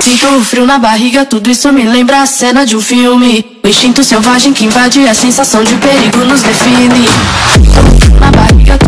Sinto um frio na barriga, tudo isso me lembra a cena de um filme. O instinto selvagem que invade a sensação de perigo nos define. Na barriga